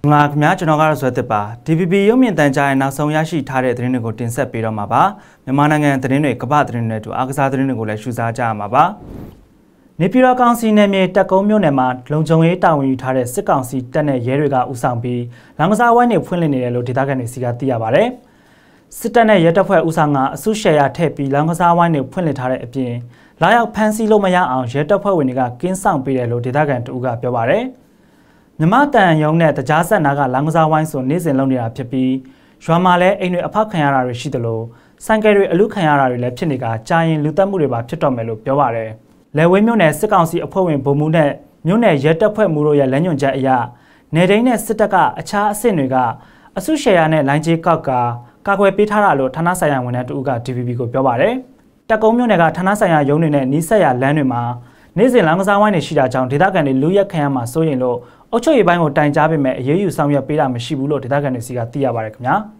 Ngạc nhá cho nó gara rồi tiếp ba. DVB yêu miền Tây trái nào sống giá trị thà để tiền của tiền sẽ bị đâu mà ba. Nhưng mà năng tiền này các bạn tiền này tu ác gia tiền này của lại suy ra cha mà ba. Nếu như là công ty nàyมีแต่公မျိုးနဲ့မှာလုံခြုံရေးတာဝန်ယူထားတဲ့စစ်ကောင်စီတပ်နဲ့ရဲတွေကဦးဆောင်ပြီးလမ်းကစားဝိုင်းတွေဖွင့်လှစ်နေတယ်လို့ဒေသခံတွေစီကသိရပါတယ်။စစ်တပ်နဲ့ရဲတပ်ဖွဲ့ဦးဆောင်ကအစုရှယ်ယာထည့်ပြီးလမ်းကစားဝိုင်းတွေဖွင့်လှစ်ထားတဲ့အပြင်လာရောက်ဖမ်းဆီးလို့မရအောင်ရဲတပ်ဖွဲ့ဝင်တွေကကင်းဆောင်ပေးတယ်လို့ဒေသခံတို့ကပြောပါတယ်။မြမတန်ယုံနဲ့တကြားဆက်နာကလမ်းကစားဝိုင်းဆိုနေ့စဉ်လုပ်နေတာဖြစ်ပြီးရွာမှာလည်းအိမ်တွေအဖောက်ခံရတာတွေရှိတယ်လို့ဆိုင်ကယ်တွေအလူခံရတာတွေလည်းဖြစ်နေကကြာရင်လူတက်မှုတွေပါဖြစ်တော့မယ်လို့ပြောပါတယ်။လေဝင်းမြို့နယ်စစ်ကောင်စီအဖွဲ့ဝင်ဗိုလ်မှူးနဲ့မြို့နယ်ရဲတပ်ဖွဲ့မှူးတို့ရဲ့လက်ညွှန်ချက်အရနေတိုင်းနဲ့စစ်တပ်ကအခြားအဆင့်တွေကအစုရှယ်ယာနဲ့လိုင်းကြီးကောက်ကာကွယ်ပေးထားတာလို့ဌာနဆိုင်ရာဝန်ထမ်းတို့က DVB ကိုပြောပါတယ်။တက်ကုန်းမြို့နယ်ကဌာနဆိုင်ရာရုံးတွေနဲ့နီးစပ်ရာလမ်းတွေမှာနေ့စဉ်လမ်းကစားဝိုင်းတွေရှိတာကြောင့်ဒေသခံတွေလူရက်ခံရမှာစိုးရင်လို့အုပ်ချုပ်ရေးပိုင်းကိုတိုင်ကြားပေးမယ်အရေးယူဆောင်ရွက်ပေးတာမရှိဘူးလို့ဒေသခံတွေစီကသိရပါတယ်ခင်ဗျာ။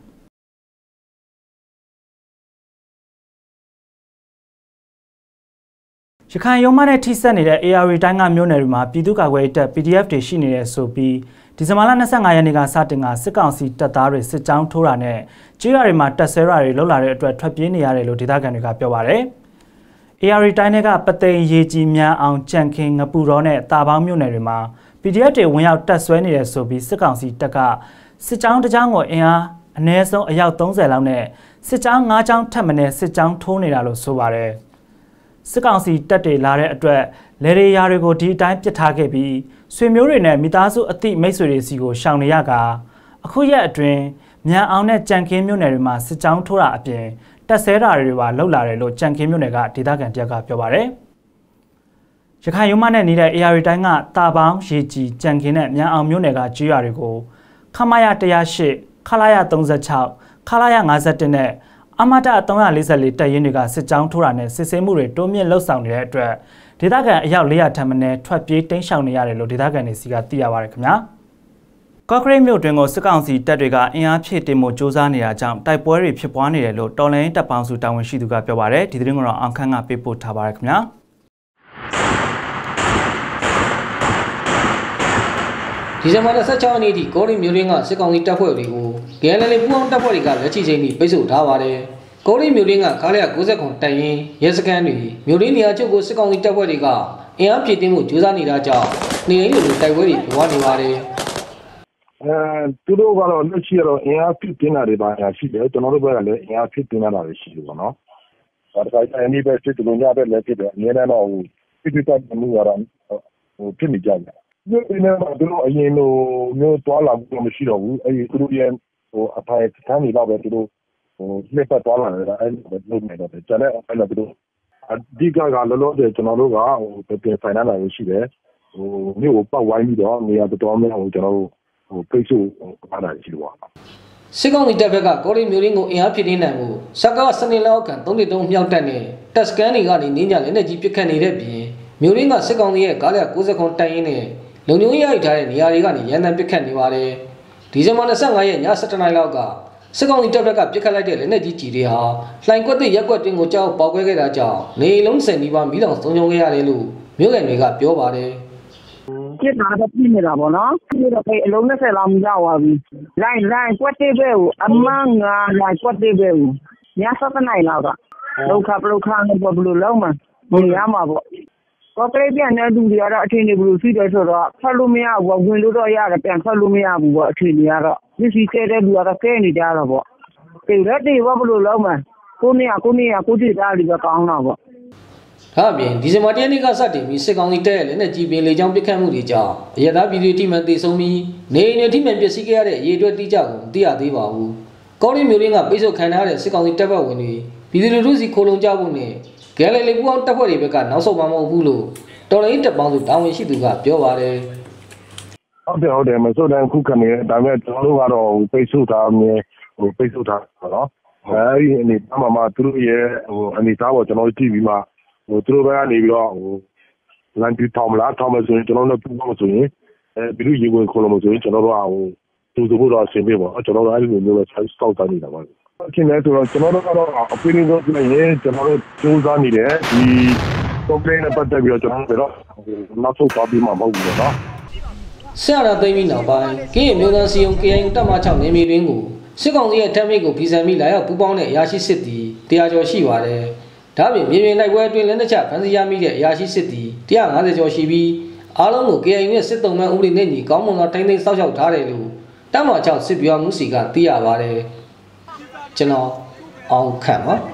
ရခိုင်ရုံးမနဲ့ထိစပ်နေတဲ့ AR တိုင်းကမြို့နယ်တွေမှာပြည်သူ့ကာကွယ်ရေးတပ် PDF တွေရှိနေတယ်ဆိုပြီးဒီဇင်ဘာလ25ရက်နေ့ကစတင်ကစစ်ကောင်စီတပ်သားတွေစစ်ကြောင်းထိုးတာနဲ့ကြေးရွာတွေမှာတပ်ဆွဲတာတွေလှုပ်လာတဲ့အတွက်ထွက်ပြေးနေရတယ်လို့ဒေသခံတွေကပြောပါတယ်။ AR တိုင်းကပသိမ်ရေကြီးမြန်အောင်ကြံခင်းငပူတော်နဲ့တာပေါင်းမြို့နယ်တွေမှာ PDF တွေဝင်ရောက်တပ်ဆွဲနေတယ်ဆိုပြီးစစ်ကောင်စီတပ်ကစစ်ကြောင်းတစ်ကြောင်းကိုအင်အားအနည်းဆုံးအယောက်30လောက်နဲ့စစ်ကြောင်း5ကြောင်းထပ်မံစစ်ကြောင်းထိုးနေတာလို့ဆိုပါတယ်။စစ်ကောင်စီတပ်တွေလာတဲ့အတွက်လေရေယာတွေကိုဒီအတိုင်းပစ်ထားခဲ့ပြီးဆွေမျိုးတွေနဲ့မိသားစုအသည့်မိတ်ဆွေတွေစီကိုရှောင်နေရကအခုရက်အတွင်းမြန်အောင်နဲ့ကြံခင်းမြို့နယ်တွေမှာစစ်ကြောင်းထိုးတာအပြင်တပ်ဆဲတာတွေပါလှုပ်လာတယ်လို့ကြံခင်းမြို့နယ်ကဒေသခံတယောက်ကပြောပါတယ်။ရခိုင်ရုံးမနဲ့နေတဲ့ AR တိုင်းကတာပေါင်းရေကြီးကြံခင်းနဲ့မြန်အောင်မြို့နယ်ကကျွော်တွေကိုခမာယ108ခလာယ36ခလာယ51နဲ့အမတာ344တပ်ရင်းတွေကစစ်ကြောင်းထိုးတာနဲ့စစ်ဆေးမှုတွေတိုးမြင့်လှုပ်ဆောင်နေတဲ့အတွက်ဒေသခံအယောက်400ထပ်မံထွက်ပြေးတိမ်းရှောင်နေရတယ်လို့ဒေသခံတွေစီကသိရပါတယ်ခင်ဗျာ။ကော့ကရိတ်မြို့တွင်ကိုစစ်ကောင်စီတပ်တွေကအင်အားဖြည့်တင်မှုစ조사နေတာကြောင့်တိုက်ပွဲတွေဖြစ်ပွားနေတယ်လို့တော်လိုင်းတပ်ပေါင်းစုတာဝန်ရှိသူကပြောပါတယ်။ဒီသတင်းကိုတော့အောင်ခန့်ကပေးပို့ထားပါတယ်ခင်ဗျာ။ဒီဇင်ဘာလ16ရက်နေ့ထိကောရီမြို့ရင်းကစစ်ကောင်စီတပ်ဖွဲ့တွေကို KNL ပူးပေါင်းတပ်ဖွဲ့တွေကလက်ချချိန်ထိပိတ်ဆို့ထားပါတယ်။ကောရီမြို့ရင်းကခါလျ90ခုတိုင်ရင်ရဲစခန်းတွေမြို့ရင်းနေရာချုပ်ကိုစစ်ကောင်စီတပ်ဖွဲ့တွေကအင်အားဖြည့်တင်းမှုစ조사နေတာကြောင့်နေရင်းလိုတိုက်ပွဲတွေဖြစ်ပွားနေပါတယ်။သူတို့ကတော့လက်ရှိတော့အင်အားဖြည့်တင်းတာတွေပါရှိတယ်ကျွန်တော်တို့ဘက်ကလည်းအင်အားဖြည့်တင်းတာတွေရှိတယ်ပေါ့နော်။ဒါတခါတိုင်းဒီဘက်စစ်တို့ညဘက်လည်းဖြစ်တယ်အများနဲ့တော့ပြပြတတ်မှုကတော့ဖြစ်နေကြတယ်။ဒီနေ့မှာတို့အရင်လိုမျိုးတွာလာမှုမရှိတော့ဘူးအဲဒီသူတို့ရဲ့အဖိုင်စမ်းနေတော့ပဲသူတို့လက်ပတ်တွာလာတယ်အဲဒီလိုလုပ်နေတော့ကျန်တဲ့အဲ့လိုသူတို့အဓိကကလောလောဆယ်ကျွန်တော်တို့ကပြင်ဖိုင်နာလာရှိတယ်မြို့ကိုပတ်ဝိုင်းပြီးတော့နေရာတော်များများကျွန်တော်တို့ပိတ်ဆို့ထားတာရှိတော့စစ်ကောင်စီတပ်ဘက်ကကောရီမျိုးရင်းကိုအင်အားဖြည့်တင်းနိုင်မှုစကားစနေလောက်ကန်3-3မြောက်တက်နေတက်စကန်တွေကနေနင်းကြလက်နဲ့ကြီးပစ်ခတ်နေတဲ့ပြင်မျိုးရင်းကစစ်ကောင်စီရဲ့ကားလျ90ခုတိုင်ရင်းနဲ့လုံခြုံရေးရထားတဲ့နေရာတွေကနေရန်တမ်းပစ်ခတ်နေပါတယ်ဒီဇင်ဘာ25ရက်ည7:00နာရီလောက်ကစစ်ကောင်စီတပ်ဘက်ကပစ်ခတ်လိုက်တဲ့လက်နက်ကြီးတွေဟာလှိုင်ကွက်တဲ့ရက်ကွက်တွင်ကိုကြောက်ပေါက်ကွဲခဲ့တာကြောင့်နေလုံးစင်ဒီပါမီးလောင်ဆုံးရှုံးခဲ့ရတယ်လို့မြို့ကန်တွေကပြောပါတယ်ကျစ်တာတော့ပြနေတာပေါ့နော်ဒီတော့အလုံး20လောက်မြောက်သွားပြီလိုင်းကွက်တဲ့ဘဲကိုအမန်းငါလိုက်ကွက်တဲ့ဘဲကိုည7:00နာရီလောက်ကဒုက္ခပလုခါနဲ့ဘလို့လုံးမှာနေရမှာပေါ့ကောကလေးပြန်တဲ့လူတွေကတော့အထင်ကြီးဘလို့ရှိတယ်ဆိုတော့ဖတ်လို့မရဘူးဝင်လို့တော့ရတယ်ပြန်ဖတ်လို့မရဘူးပေါ့အထင်ကြီးကတော့ဒီစီကဲတဲ့လူကတော့ကဲနေကြတော့ပေါ့တိရက်တွေဘလို့လုံးမှာကိုနေရကိုကြည့်တာလေးပဲကောင်းတော့ပေါ့ဒါအပြင်ဒီဇင်ဘာ1ရက်နေ့ကစတင်ပြီးစစ်ကောင်စီတပ်ရဲ့လက်နက်ကြီးပင်လေကြောင်းပစ်ခတ်မှုတွေကြောင့်အရသာပြည်သူတိမှန်သေဆုံးပြီးနေအိမ်တွေထိမှန်ပျက်စီးခဲ့ရတဲ့ရေအတွက်တိကျကိုမသိရသေးပါဘူးကောရီမျိုးရင်းကပိတ်ဆို့ခံထားတဲ့စစ်ကောင်စီတပ်ဖွဲ့ဝင်တွေပြည်သူလူထုစီခိုလုံကြဖို့နဲ့ဂဲလေပူအောင်တပ်ဖွဲ့တွေဘက်ကနောက်ဆုတ်မှာမဟုတ်ဘူးလို့တော်လိုင်းတပ်ပေါင်းစုတာဝန်ရှိသူကပြောပါတယ်ဟုတ်တယ်မဆိုတဲ့ခုခံနေဒါပေမဲ့ကျွန်တော်တို့ကတော့ပိတ်ဆို့ထားမယ်ပိတ်ဆို့ထားပါတော့အဲဒီအနေမှာသူတို့ရဲ့အနေသားပေါ်ကျွန်တော်ကြည့်ပြီးမှသူတို့ဘက်ကနေပြီးတော့လမ်းပြထောင်မလားထောင်မဆိုရင်ကျွန်တော်တို့ပူပေါင်းဆိုရင်ပြည်သူရေဝင်ခိုးလို့မဆိုရင်ကျွန်တော်တို့ကသူတို့ဖို့တော့အဆင်ပြေပါကျွန်တော်တို့အဲဒီလိုမျိုးပဲစောက်တန်းနေတာပါအချင်းလည်းဆိုတော့ကျွန်တော်တို့ကတော့အပင်းလေးကိုပြရင်ကျွန်တော်တို့စူးစမ်းနေတယ်ဒီတော့ plane နဲ့ပတ်သက်ပြီးတော့ကျွန်တော်တို့တော့နောက်ဆုံးသွားပြီးမှမဟုတ်ဘူးเนาะဆက်ရသိမ်းပြီးနောက်ပိုင်းကင်းမျိုးသားစီယုံ KIU တပ်မ6နေမြေတွင်ကိုစစ်ကောင်စီရဲ့တပ်မိတ်ကိုဖီဆန်ပြီးလာရောက်ပူးပေါင်းတဲ့အရာရှိစစ်သည်100ကျော်ရှိပါတယ်။ဒါပြင်မြေပြင်တိုက်ပွဲအတွင်းလက်နက်ချဖမ်းဆီးရမိတဲ့အရာရှိစစ်သည်150ကျော်ရှိပြီးအားလုံးကို KIU ရဲ့စစ်တုံးမှန်ဥပဒေနဲ့ညီကောင်းမွန်သောတိုင်းသိမ်းစောင့်ရှောက်ထားတယ်လို့တပ်မ6စစ်ဗျူဟာမှုစီကသိရပါတယ်။ကျွန်တော်အောင်ခန့်ပါ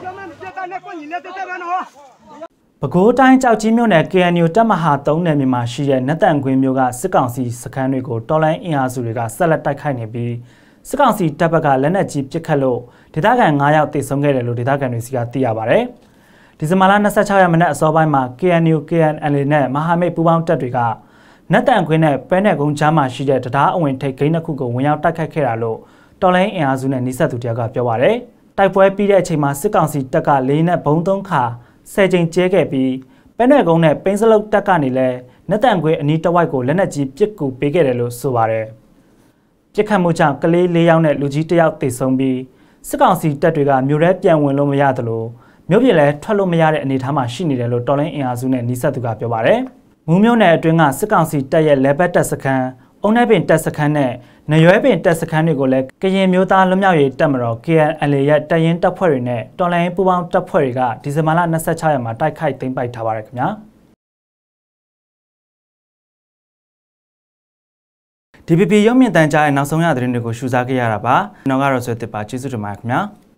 ပဲခူးတိုင်းကြောက်ကြီးမြို့နယ် KNU တပ်မဟာ3နယ်မြေမှာရှိတဲ့နတ်တန်ကွင်းမြို့ကစစ်ကောင်စီစခန်းတွေကိုတော်လိုင်းအင်အားစုတွေကဆက်လက်တိုက်ခိုက်နေပြီးစစ်ကောင်စီတပ်ဘက်ကလက်နက်ကြီးပစ်ခတ်လို့ဒေသခံ9ယောက်သေဆုံးခဲ့တယ်လို့ဒေသခံတွေစီကသိရပါတယ်။ဒီဇင်ဘာလ26ရက်မနက်အစောပိုင်းမှာ KNU KNLA နဲ့မဟာမိတ်ပူးပေါင်းတပ်တွေကနတ်တန်ကွင်းနဲ့ပဲနယ်ကုန်းကြားမှာရှိတဲ့တရားအဝင်ထိပ်ဂိမ်းတစ်ခုကိုဝင်ရောက်တိုက်ခိုက်ခဲ့တာလို့တော်လိုင်းအင်အားစုနဲ့နှိစက်သူတယောက်ကပြောပါတယ်။တိုက်ပွဲပြီးတဲ့အချိန်မှာစစ်ကောင်စီတပ်ကလေးနဲ့ဘုံ3ခါ10ချိန်ကျဲခဲ့ပြီးပဲနယ်ကုန်းနဲ့ပိန်းစလုတ်တက်ကနေလဲနတ်တန်ခွေအနီးတစ်ဝိုက်ကိုလက်နက်ကြီးပစ်ကူပေးခဲ့တယ်လို့ဆိုပါတယ်။ပြစ်ခတ်မှုကြောင့်ကလေး4ယောက်နဲ့လူကြီး1ယောက်သေဆုံးပြီးစစ်ကောင်စီတပ်တွေကမြို့ထဲပြန်ဝင်လို့မရသလိုမြို့ပြည်လည်းထွက်လို့မရတဲ့အနေအထားမှာရှိနေတယ်လို့တော်လိုင်းအင်အားစုနဲ့နှိစက်သူကပြောပါတယ်။မူးမြို့နယ်အတွင်းကစစ်ကောင်စီတပ်ရဲ့လဲဘက်တပ်စခန်းအုံးနှဲပင်တပ်စခန်းနဲ့နရွဲပင်တပ်စခန်းတွေကိုလည်းကရင်မျိုးသားလွတ်မြောက်ရေးတပ်မတော် KNLA ရဲ့တပ်ရင်းတပ်ဖွဲ့တွေနဲ့တော်လိုင်းပူးပေါင်းတပ်ဖွဲ့တွေကဒီဇင်ဘာလ26ရက်မှာတိုက်ခိုက်သိမ်းပိုက်ထားပါတယ်ခင်ဗျာ DVB ရုပ်မြင်သံကြားရဲ့နောက်ဆုံးရသတင်းတွေကိုရှုစားခဲ့ရတာပါကျွန်တော်ကတော့ဆွေသစ်ပါကျေးဇူးတင်ပါတယ်ခင်ဗျာ